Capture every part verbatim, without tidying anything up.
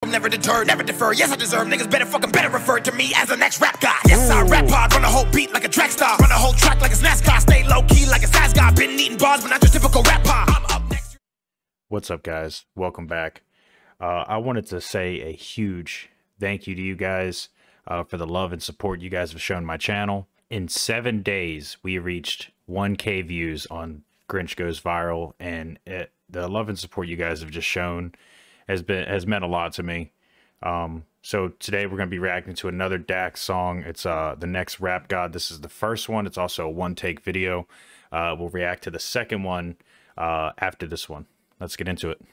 I'm never deterred, never defer. Yes, I deserve. Niggas better fucking better refer to me as the next rap guy. Yes, I rap hard, run a whole beat like a track star. Run a whole track like it's NASCAR. Stay low key like a Saz guy. Been eating bars, but not your typical rap pop. I'm up next. What's up, guys? Welcome back. Uh, I wanted to say a huge thank you to you guys uh, for the love and support you guys have shown my channel. In seven days, we reached one K views on Grinch Goes Viral, and it, the love and support you guys have just shown has been has meant a lot to me. Um, so today we're going to be reacting to another Dax song. It's uh, The Next Rap God. This is the first one. It's also a one-take video. Uh, we'll react to the second one uh, after this one. Let's get into it.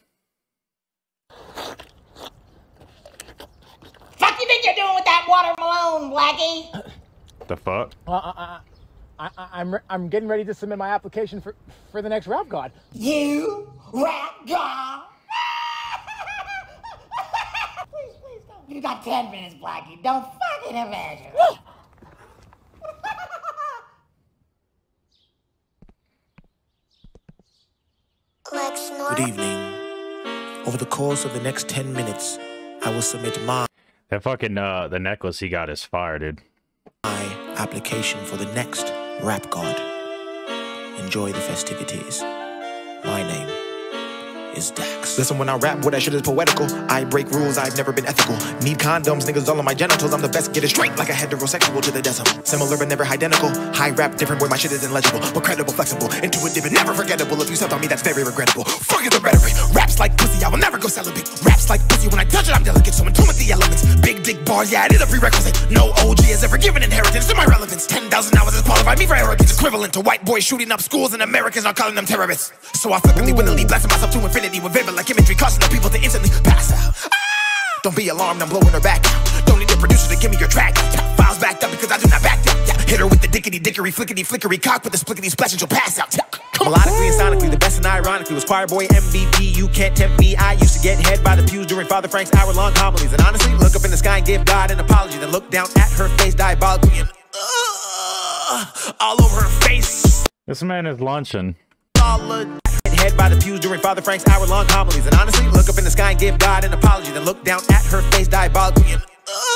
Fuck you think you're doing with that watermelon, Blackie? The fuck? Uh, uh, uh, I, I'm I'm getting ready to submit my application for for the next Rap God. You rap god? Please, please don't. You got ten minutes, Blackie. Don't fucking imagine. Good evening. Over the course of the next ten minutes, I will submit my That fucking uh, the necklace he got is fire, dude. my application for the next Rap God. Enjoy the festivities. My name is Dax. Listen, when I rap, what I shit is poetical. I break rules, I've never been ethical. Need condoms, niggas all on my genitals. I'm the best, get it straight like a heterosexual to the decimal. Similar but never identical. High rap, different where my shit is illegible, but credible, flexible, intuitive, and never forgettable. If you stepped on me, that's very regrettable. Fuck it, the rhetoric. Raps like pussy, I will never go celibate. Raps like pussy, when I touch it, I'm delicate. So in tune with the elements. Big dick bars, yeah, it is a prerequisite. No O G has ever given inheritance to my relevance. ten thousand hours has qualified me for arrogance. Equivalent to white boys shooting up schools and Americans are calling them terrorists. So I flippantly, willingly, blessing myself to infinity with vivid like imagery, causing the people to instantly pass out. Ah! Don't be alarmed, I'm blowing her back out. Don't need a producer to give me your track. Yeah, files backed up because I do not back down. Yeah, hit her with the dickety dickery, flickety flickery cock with the splickety splash and she'll pass out. Yeah. Melodically and sonically, the best and ironically was choir boy M V P. You can't tempt me. I used to get head by the pews during Father Frank's hour-long homilies. And honestly, look up in the sky and give God an apology. Then look down at her face diabolically and uh, all over her face. This man is lunching. Head by the pews during Father Frank's hour-long homilies. And honestly, look up in the sky and give God an apology. Then look down at her face diabolically and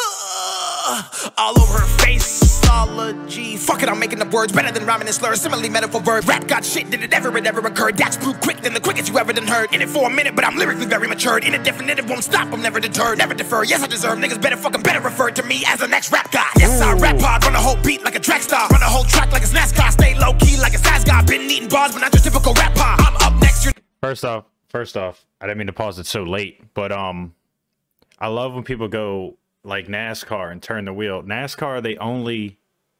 uh, all over her faceology. Fuck it, I'm making up words better than rhyming and slurs. Similarly, metaphor verb. Rap God shit, did it ever, it ever occurred? Dax blew quick than the quickest you ever done heard. In it for a minute, but I'm lyrically very matured. In a definitive, won't stop, I'm never deterred. Never defer, yes I deserve. Niggas better fucking better refer to me as the next rap guy. Yes, I rap hard, run a whole beat like a track star. Run a whole track like it's NASCAR. Stay low key like a Saz guy. Been eating bars, but not your typical rap pop. I'm up next, you're First off, first off, I didn't mean to pause it so late, but um, I love when people go like NASCAR and turn the wheel. NASCAR, they only,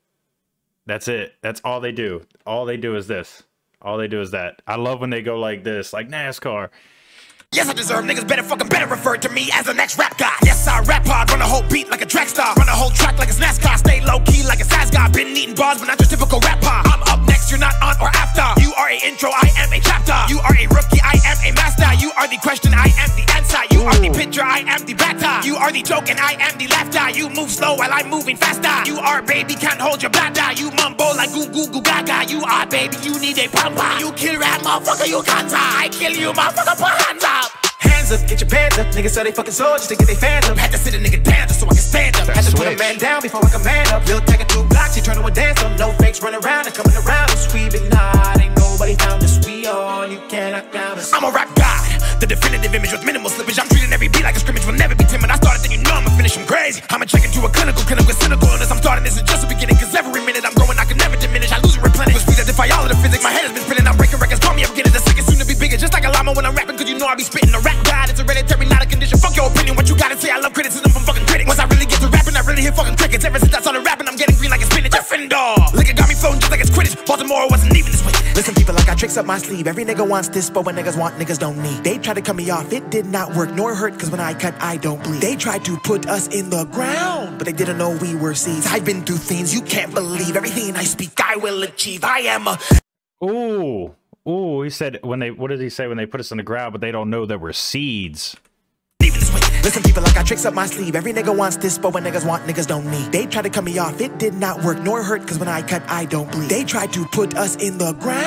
that's it. That's all they do. All they do is this. All they do is that. I love when they go like this, like NASCAR. Yes, I deserve. Niggas better fucking better refer to me as the next rap guy. Yes, I rap hard, run a whole beat like a track star. Run a whole track like it's NASCAR. Stay low key like a Saz guy. Been eating bars, but not your typical rap pop. I'm up next, you're not on or after. You are a intro, I am a chapter. You are a rookie, I am a master. You are the question, I am the answer. You are the picture, I am the batter. You are the joke and I am the laughter. You move slow while I'm moving faster. You are baby, can't hold your bladder. You mumble like goo goo goo gaga. You are baby, you need a pampa. You kill rap, motherfucker, you can't. I kill you, motherfucker, put hands up. Hands up, get your pants up. Niggas say they fucking soldiers to get their fans up. Had to sit a nigga down just so I can stand up. Had to put a man down before I can man up. Lil' taking two blocks, he turning with dance up. No fakes running around and coming around us. We been hot, ain't nobody found us. We on, you cannot count us. I'm a rap god, the definitive image with minimal slippage. I'm treating every beat like a scrimmage, will never be timid. I started, then you know I'ma finish him crazy. I'ma check into a clinical, clinical, cynical illness. I'm starting, this is just the beginning, cause every minute I'm growing, I can never diminish. I lose and replenish. With speed that defy all of the physics, my head has been spinning. I'm breaking records, call me up again, the second soon to be bigger. Just like a llama when I'm rapping, cause you know I be spitting. A rap god, it's hereditary, not a condition. Fuck your opinion, what you gotta say. I love criticism from fucking critics. Once I really get to rapping, I really hear fucking crickets. Ever since I started rapping, I'm getting green like a spinach. Gryffindor, liquor got me floating just like it's Quidditch. Baltimore wasn't even this way. Listen, people, I got tricks up my sleeve. Every nigga wants this, but when niggas want, niggas don't need. They tried to cut me off, it did not work, nor hurt, cause when I cut, I don't bleed. They tried to put us in the ground, but they didn't know we were seeds. I've been through things you can't believe. Everything I speak, I will achieve. I am a... Ooh, ooh, he said when they, what did he say when they put us in the ground, but they don't know that we're seeds. Listen, people, I got tricks up my sleeve. Every nigga wants this, but when niggas want, niggas don't need. They tried to cut me off, it did not work, nor hurt, cause when I cut, I don't bleed. They tried to put us in the ground,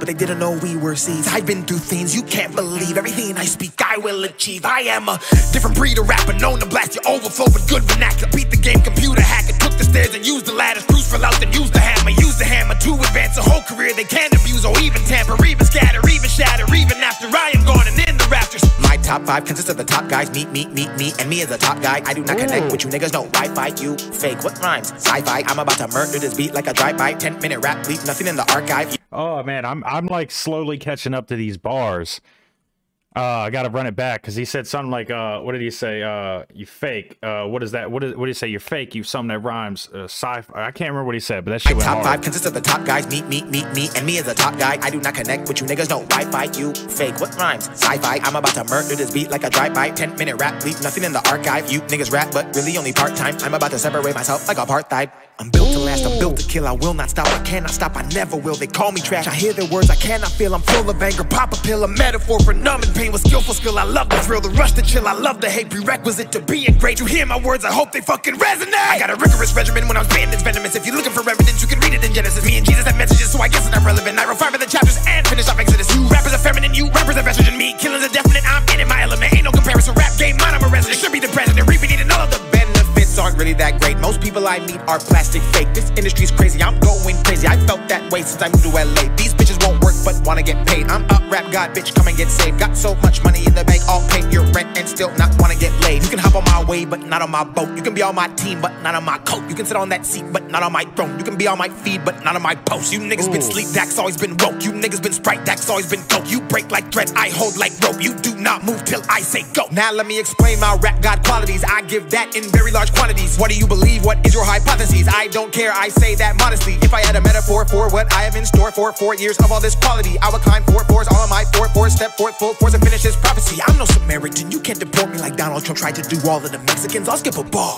but they didn't know we were seeds. I've been through things you can't believe. Everything I speak, I will achieve. I am a different breed of rapper, known to blast your overflow with good vernacular. Beat the game, computer hacker, took the stairs and used the ladders. Cruise for out, then used the hammer. Use the hammer to advance a whole career they can't abuse or even tamper, even scatter, even shatter, even after I am gone and in the rafters. My top five consists of the top guys. Meet, meet, meet, me, and me as a top guy. I do not connect with you niggas, no Wi-Fi. You fake, what rhymes? Sci-fi. I'm about to murder this beat like a drive-by. Ten minute rap bleep, nothing in the archive. Oh man, I'm I'm like slowly catching up to these bars. Uh, I gotta run it back because he said something like, uh, what did he say? Uh, you fake. Uh, what is that? What is what did he say? You're fake. You something that rhymes. Uh, sci-fi. I can't remember what he said, but that shit My went top hard. five consists of the top guys. Meet, meet, meet, me, and me as a top guy. I do not connect with you niggas, no Wi-Fi. You fake, what rhymes? Sci-fi. I'm about to murder this beat like a drive-by. Ten minute rap bleep, nothing in the archive. You niggas rap, but really only part-time. I'm about to separate myself like apartheid. I'm built to last, I'm built to kill. I will not stop, I cannot stop, I never will. They call me trash, I hear their words, I cannot feel. I'm full of anger, pop a pill, a metaphor for numbing pain with skillful skill. I love the thrill, the rush, the chill. I love the hate, prerequisite to being great. You hear my words, I hope they fucking resonate. I got a rigorous regimen when I'm spitting, it's venomous. If you're looking for evidence, you can read it in Genesis. Me and Jesus have messages, so I guess it's not relevant. I wrote five of the chapters and finish off Exodus. You rappers are feminine, you rappers are vestige in me. Killing's a definite, I'm in it, my element. Ain't no comparison, rap game, mine, I'm a resident. Should be the president, reaping eating all of the benefits aren't really that great. Most people I meet are plastic fake. This industry's crazy, I'm going crazy. I felt that way since I moved to L A. These bitches won't work but wanna get paid. I'm a rap god, bitch, come and get saved. Got so much money in the bank, I'll pay your rent and still not wanna get laid. You can hop on my wave but not on my boat. You can be on my team but not on my coat. You can sit on that seat but not on my throne. You can be on my feed but not on my post. You niggas Ooh. Been sleep, Dax always been woke. You niggas been Sprite, Dax always been dope. You break like threads, I hold like rope. You do not move till I say go. Now let me explain my rap god qualities. I give that in very large quantities. What do you believe? What is your hypothesis? I don't care, I say that modestly. If I had a metaphor for what I have in store for four years of all this quality, I would climb four fours, all of my four fours, step forth full force and finish this prophecy. I'm no Samaritan, you can't deport me like Donald Trump tried to do all of the Mexicans. I'll skip a bar,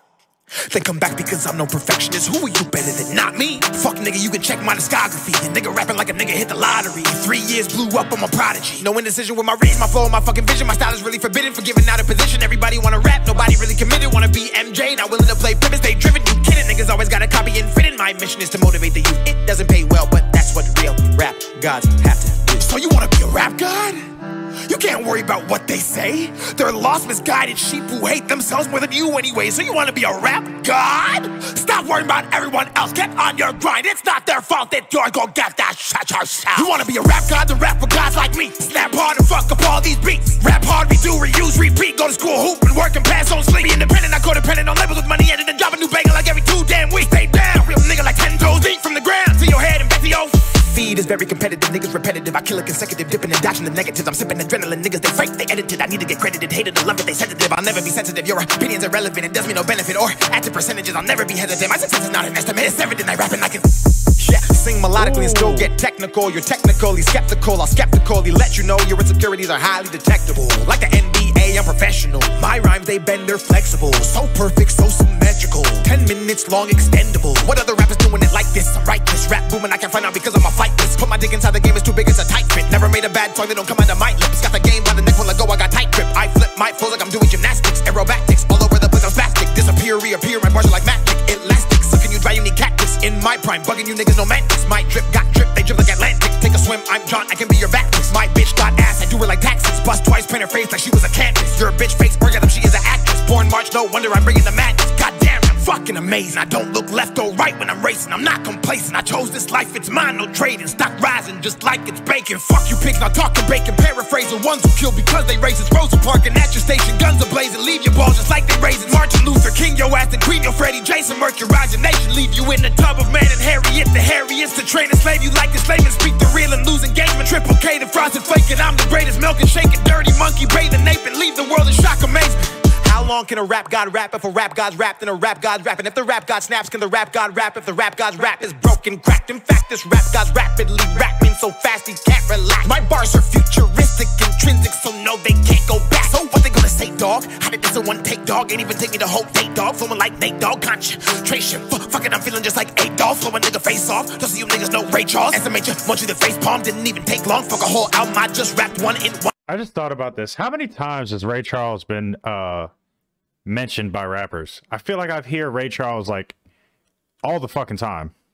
then come back because I'm no perfectionist. Who are you better than not me? Fuck nigga, you can check my discography. A nigga rapping like a nigga hit the lottery. Three years blew up, I'm a prodigy. No indecision with my reach, my flow, and my fucking vision. My style is really forbidden for giving out a position. Everybody wanna rap, nobody really committed. Wanna be M J, not willing to play privet. Stay driven, you kidding? Niggas always gotta copy and fit in. My mission is to motivate the youth. It doesn't pay well, but that's what real rap gods have to do. So you wanna be a rap god? You can't worry about what they say. They're lost, misguided sheep who hate themselves more than you anyway. So you want to be a rap god? Stop worrying about everyone else. Get on your grind. It's not their fault that you're gonna get that shit yourself. You want to be a rap god? Then rap for guys like me. Snap hard and fuck up all these beats. Rap hard, redo, reuse, repeat. Go to school, hoop, and work and pass on sleep. Be independent, not codependent on labels with money ended and drop a new banger like every two damn weeks. Stay down, real nigga like ten toes deep from the ground to your head and back to your feed is very competitive, niggas repetitive. I kill a consecutive, dipping and dashing the negatives. I'm sipping adrenaline, niggas they fake, they edited. I need to get credited, hated or love it, they sensitive. I'll never be sensitive, your opinion's irrelevant. It does me no benefit or add to percentages. I'll never be hesitant. My success is not an estimate, it's evident. I rap and I can yeah, sing melodically and still get technical. You're technically skeptical, I'll skeptically let you know your insecurities are highly detectable. Like the N B A, I'm professional. My rhymes, they bend, they're flexible. So perfect, so symmetrical. Ten minutes long, extendable. What other rappers doing it like this? I'm right, this rap booming, I can't find out because I'm a flight list. Put my dick inside the game, it's too big, it's a tight fit. Never made a bad song, they don't come out of my lips. Got the game by the neck, when I go, I got tight grip. I flip my flows like I'm doing gymnastics. Aerobatics, all over the place, I'm spastic. Disappear, reappear, my bars are like magic. Elastic, sucking you dry, you need cactus. In my prime, bugging you niggas, no mantis. My drip got drip, they drip like Atlantic. Take a swim, I'm John, I can be your Baptist. My bitch got ass, I do her like taxes. Bust twice, paint her face like she was a canvas. Your bitch face orgasm, she is an actress. Born March, no wonder I'm bringing the madness. Goddamn, I'm fucking amazing. I don't look left or right when I'm racing. I'm not complacent, I chose this life, it's mine, no trading. Stock rising just like it's bacon. Fuck you pigs, not talking bacon. Paraphrasing ones who kill because they racist. Rosa parking at your station, guns are blazing. Leave your balls just like they raising. Martin Luther King, your ass, and Queen, your Freddie Jason. Mercurize your nation, leave you in the tub of man and Harriet. The hairiest to train and slave you like a slave and speak the real and lose engagement. Triple K, the frosted flaking. I'm the greatest, milk and shaking. Dirty monkey, bathing ape and leave the world in shock amazement. How long can a rap god rap? If a rap god's rap, then a rap god's rapping. If the rap god snaps, can the rap god rap? If the rap god's rap is broken, cracked. In fact, this rap god's rapidly rapping so fast he can't relax. My bars are futuristic, intrinsic, so no, they can't go back. So what they gonna say, dog? How did this one take, dog? Ain't even take me the whole date, dog. Flowing like Nate, dog. Concentration, F fuck it, I'm feeling just like eight, dog. Flowing nigga face off, just so you niggas know Ray Charles. Estimate you, want you to face palm, didn't even take long. Fuck a whole album, I just rapped one in one. I just thought about this. How many times has Ray Charles been uh mentioned by rappers? I feel like I've heard Ray Charles like all the fucking time.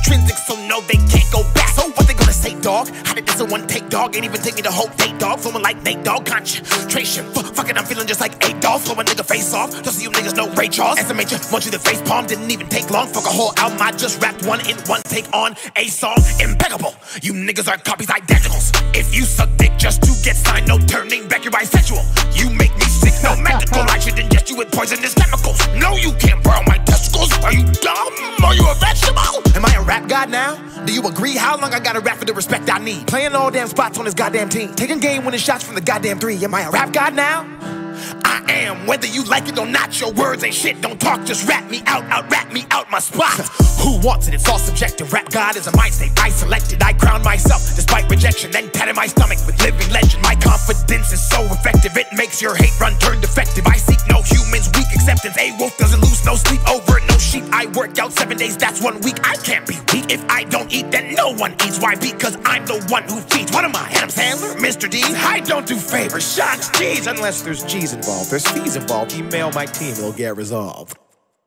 intrinsic, so no, they can't go back. So what they gonna say, dog? How did this one take, dog? Ain't even take me to whole date, dog. Flowing like Nate, dog. Concentration. F fucking, I'm feeling just like eight, dog. Flow a nigga face off. Don't see you niggas know Ray Charles. Estimate you, want you the face palm. Didn't even take long. Fuck a whole album. I just rapped one in one take on a song. Impeccable. You niggas are copies, identicals. If you suck dick just to get signed, no turning back, you're bisexual. You make me sick, no medical. I should ingest you with poisonous chemicals. No, you can't borrow my testicles. Are you dumb? Are you a vegetable? Am I a rap god now? Do you agree? How long I gotta rap for the respect I need? Playing all damn spots on this goddamn team. Taking game winning shots from the goddamn three. Am I a rap god now? I am, whether you like it or not. Your words ain't shit, don't talk, just rap me out, out rap me out my spot. Who wants it? It's all subjective. Rap god is a mind state I selected. I crown myself despite rejection, then patted my stomach with living legend. My confidence is so effective, it makes your hate run turn defective. I seek no humans, weak acceptance. A wolf doesn't lose no sleep over no sheep. I work out seven days, that's one week. I can't be weak. If I don't eat, then no one eats. Why? Because I'm the one who feeds. What am I, Adam Sandler? Mister D? I don't do favors, shots, G's. Unless there's G's involved, there's fees involved. Email my team, it'll get resolved.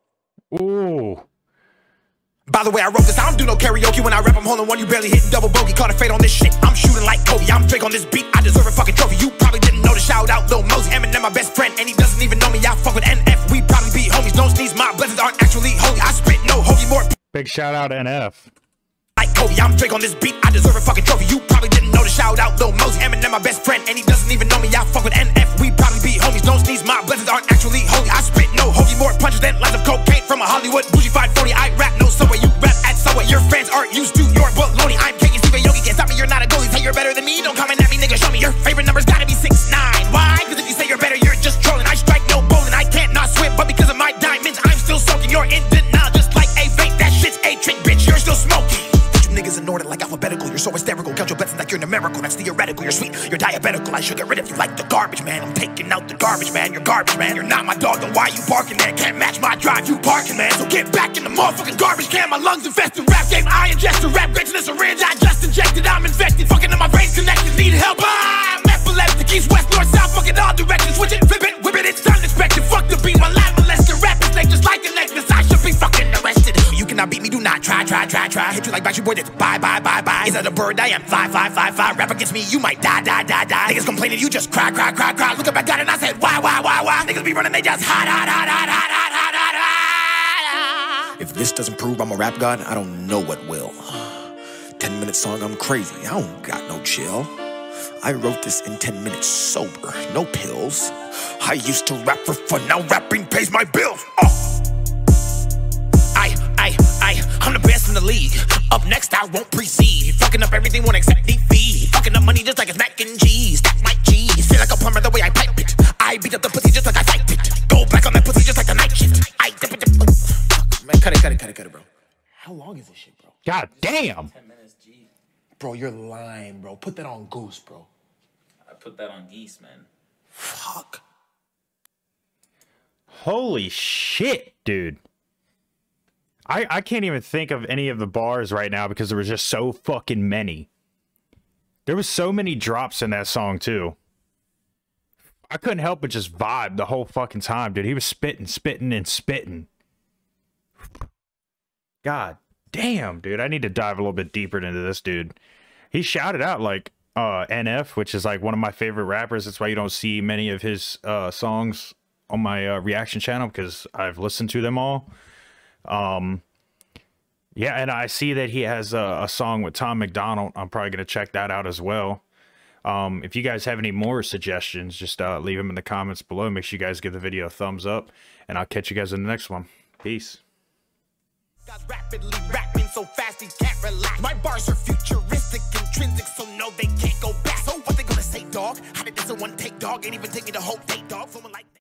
Ooh. By the way, I wrote this. I don't do no karaoke when I rap. I'm holding one, you barely hitting double bogey. Caught a fade on this shit. I'm shooting like Kobe. I'm Drake on this beat. I deserve a fucking trophy. You probably didn't know the shout out Lil Mosey. Eminem, my best friend, and he doesn't even know me. I fuck with N F. We probably be homies. Don't sneeze. My blessings aren't actually holy. I spit no hoagie more. Big shout out N F. Like Kobe, I'm Drake on this beat. I deserve a fucking trophy. You probably didn't know the shout out Lil Mosey. Eminem, my best friend, and he doesn't even know me. I fuck with N F. We probably be homies. Don't sneeze. My blessings aren't actually holy. I spit no hoagie more punches than lines of cocaine from a Hollywood bougie five forty. I rap no subway. You rap at Subway. Your fans aren't used to your baloney. I'm K S Steve Yogi. Can't stop me. You're not a goalie. Say you're better than me. Don't comment at me, nigga. Show me your favorite number's gotta be six nine. Why? Because if you say you're better, you're just trolling. I strike no bowling. I can't not swim, but because of my diamonds, I'm still soaking. You're in denial, just like a vape. That shit's a trick, bitch. You're still smoking. Niggas in order like alphabetical. You're so hysterical. Count your blessings like you're numerical. That's theoretical. You're sweet. You're diabetical. I should get rid of you like the garbage man. I'm taking out the garbage man. You're garbage man. You're not my dog. Then why you barking, man? Can't match my drive. You barking, man. So get back in the motherfucking garbage can. My lungs infested. Rap game. I ingest a rap great in a syringe. I just injected. I'm infected. Fucking in my brain's connected. Need help. I'm epileptic. East, west, north, south. Fucking all directions. Switch it, flip it, whip it. It's unexpected. Fuck the beat. My life molested. Rap is like just like a necklace. I should be fucking arrested. You cannot beat me. Do not try, try, try, try. Hit you like Backstreet Boys. It's bye, bye, bye, bye. Is that a bird? I am fly, fly, fly, fly. Rap against me, you might die, die, die, die. Niggas complaining, you just cry, cry, cry, cry. Look up, I got it, and I said, why, why, why, why? Niggas be running, they just hot, hot, hot, hot, hot, hot, hot, hot, hot. If this doesn't prove I'm a rap god, I don't know what will. Ten minute song, I'm crazy. I don't got no chill. I wrote this in ten minutes sober, no pills. I used to rap for fun, now rapping pays my bills. Oh. I, I, I, I'm the best in the league. Up next, I won't precede. Fucking up everything, won't accept defeat. Fucking up money just like it's mac and cheese. Stack my cheese, feel like a plumber the way I pipe it. I beat up the pussy just like I fight it. Go back on that pussy just like the night shift. I dip it, dip it. Fuck, man, cut it, cut it, cut it, cut it, bro. How long is this shit, bro? God damn. ten minutes, G. Bro, you're lying, bro. Put that on Goose, bro. I put that on Geese, man. Fuck. Holy shit, dude. I, I can't even think of any of the bars right now because there was just so fucking many. There was so many drops in that song, too. I couldn't help but just vibe the whole fucking time, dude. He was spitting, spitting, and spitting. God damn, dude. I need to dive a little bit deeper into this, dude. He shouted out, like, uh, N F, which is, like, one of my favorite rappers. That's why you don't see many of his uh, songs on my uh, reaction channel because I've listened to them all. Um, yeah, and I see that he has a, a song with Tom McDonald. I'm probably going to check that out as well. Um, if you guys have any more suggestions, just uh, leave them in the comments below. Make sure you guys give the video a thumbs up, and I'll catch you guys in the next one. Peace. Rapidly rapping so fast he can't relax. My bars are futuristic, intrinsic, so no, they can't go back. So what they gonna say, dog? How did this one take, dog? Ain't even take me the whole date, dog. Flowing like